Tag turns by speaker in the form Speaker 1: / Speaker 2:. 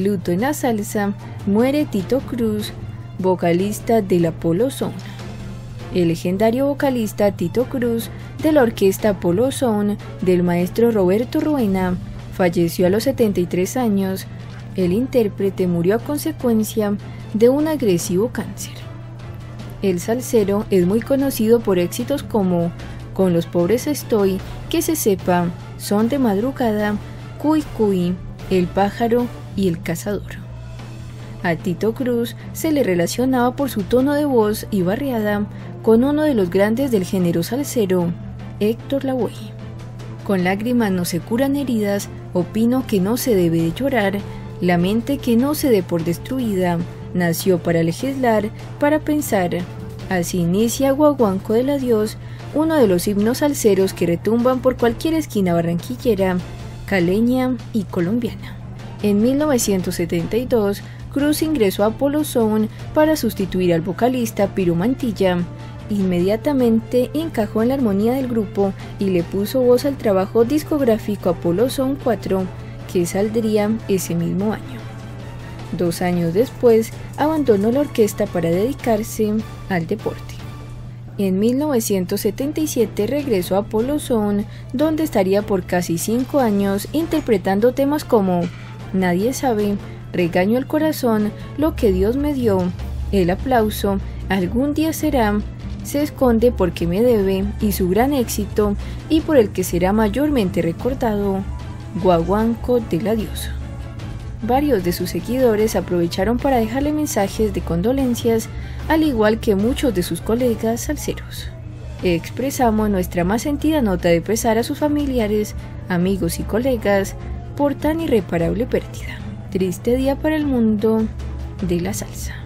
Speaker 1: Luto en la salsa, muere Tito Cruz, vocalista del Apollo Sound. El legendario vocalista Tito Cruz de la orquesta Apollo Sound del maestro Roberto Roena falleció a los 73 años. El intérprete murió a consecuencia de un agresivo cáncer. El salsero es muy conocido por éxitos como Con los pobres estoy, Que se sepa, Son de madrugada, Cuy Cuy, El pájaro y El cazador. A Tito Cruz se le relacionaba por su tono de voz y barriada con uno de los grandes del género salsero, Héctor Lavoe. Con lágrimas no se curan heridas, opino que no se debe de llorar, la mente que no se dé por destruida, nació para legislar, para pensar. Así inicia Guaguancó del Adiós, uno de los himnos salseros que retumban por cualquier esquina barranquillera, caleña y colombiana. En 1972, Cruz ingresó a Apollo Sound para sustituir al vocalista Piro Mantilla. Inmediatamente encajó en la armonía del grupo y le puso voz al trabajo discográfico Apollo Sound 4, que saldría ese mismo año. 2 años después, abandonó la orquesta para dedicarse al deporte. En 1977 regresó a Apollo Sound, donde estaría por casi 5 años interpretando temas como Nadie sabe, Regaño al corazón, Lo que Dios me dio, El aplauso, Algún día será, Se esconde porque me debe y su gran éxito, y por el que será mayormente recordado, Guaguancó del Adiós. Varios de sus seguidores aprovecharon para dejarle mensajes de condolencias, al igual que muchos de sus colegas salseros. Expresamos nuestra más sentida nota de pesar a sus familiares, amigos y colegas por tan irreparable pérdida. Triste día para el mundo de la salsa.